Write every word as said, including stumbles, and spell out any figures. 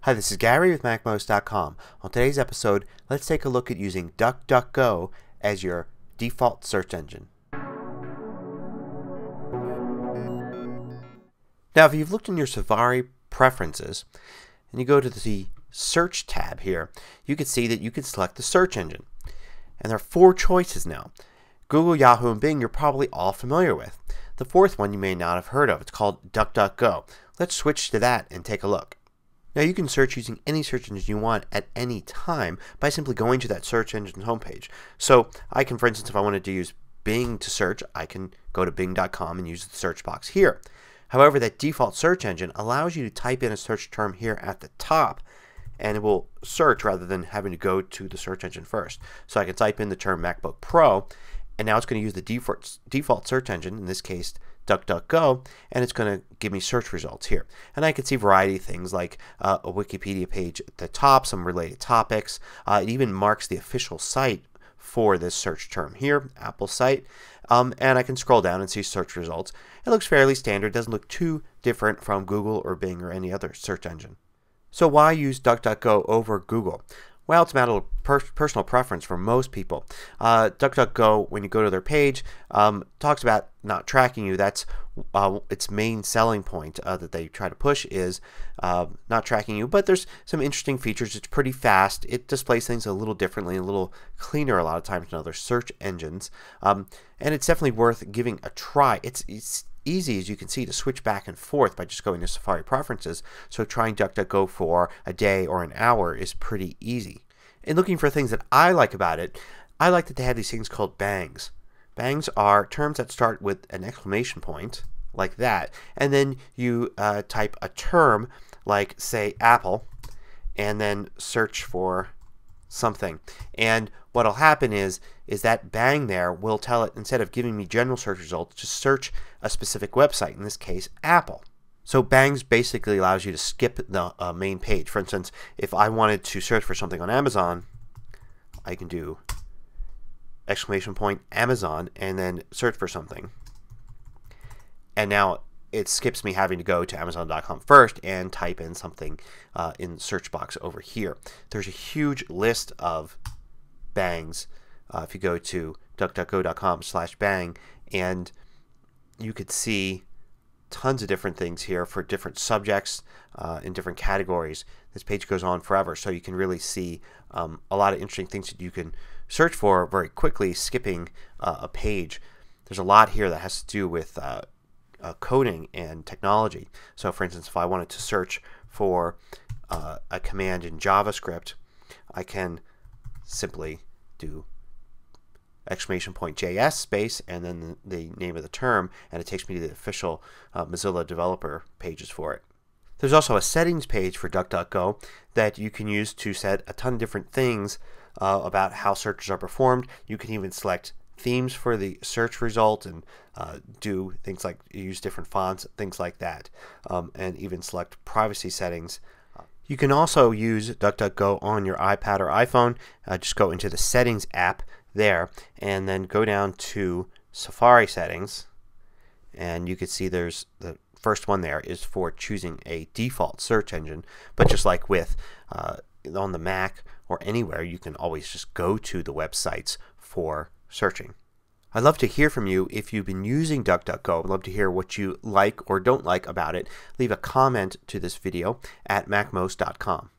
Hi, this is Gary with Mac Most dot com. On today's episode, let's take a look at using DuckDuckGo as your default search engine. Now, if you've looked in your Safari preferences and you go to the Search tab here, you can see that you can select the search engine. And there are four choices now. Google, Yahoo, and Bing you're probably all familiar with. The fourth one you may not have heard of. It's called DuckDuckGo. Let's switch to that and take a look. Now you can search using any search engine you want at any time by simply going to that search engine's homepage. So I can, for instance, if I wanted to use Bing to search, I can go to bing dot com and use the search box here. However, that default search engine allows you to type in a search term here at the top and it will search rather than having to go to the search engine first. So I can type in the term MacBook Pro and now it's going to use the default, default search engine, in this case DuckDuckGo, and it's going to give me search results here. And I can see a variety of things like uh, a Wikipedia page at the top, some related topics. Uh, it even marks the official site for this search term here, Apple site. Um, and I can scroll down and see search results. It looks fairly standard. It doesn't look too different from Google or Bing or any other search engine. So why use DuckDuckGo over Google? Well, it's a matter of per personal preference for most people. Uh, DuckDuckGo, when you go to their page, um, talks about not tracking you. That's uh, its main selling point uh, that they try to push is uh, not tracking you. But there's some interesting features. It's pretty fast. It displays things a little differently, a little cleaner a lot of times than other search engines. Um, and it's definitely worth giving a try. It's, it's easy, as you can see, to switch back and forth by just going to Safari preferences. So trying DuckDuckGo for a day or an hour is pretty easy. And looking for things that I like about it, I like that they have these things called bangs. Bangs are terms that start with an exclamation point like that, and then you uh, type a term like, say, Apple, and then search for something. And what will happen is is that bang there will tell it, instead of giving me general search results, just search a specific website, in this case Apple. So bangs basically allows you to skip the uh, main page. For instance, if I wanted to search for something on Amazon, I can do exclamation point Amazon and then search for something. And now it skips me having to go to Amazon dot com first and type in something uh, in the search box over here. There's a huge list of bangs uh, if you go to duckduckgo dot com slash bang, and you could see tons of different things here for different subjects uh, in different categories. This page goes on forever, so you can really see um, a lot of interesting things that you can search for very quickly, skipping uh, a page. There's a lot here that has to do with uh, uh, coding and technology. So for instance, if I wanted to search for uh, a command in JavaScript, I can simply do exclamation point J S space and then the, the name of the term, and it takes me to the official uh, Mozilla developer pages for it. There's also a settings page for DuckDuckGo that you can use to set a ton of different things uh, about how searches are performed. You can even select themes for the search result and uh, do things like use different fonts, things like that, um, and even select privacy settings. You can also use DuckDuckGo on your iPad or iPhone. Uh, just go into the Settings app there and then go down to Safari settings, and you can see there's the first one there is for choosing a default search engine. But just like with uh, on the Mac or anywhere, you can always just go to the websites for searching. I'd love to hear from you if you've been using DuckDuckGo. I'd love to hear what you like or don't like about it. Leave a comment to this video at Mac Most dot com.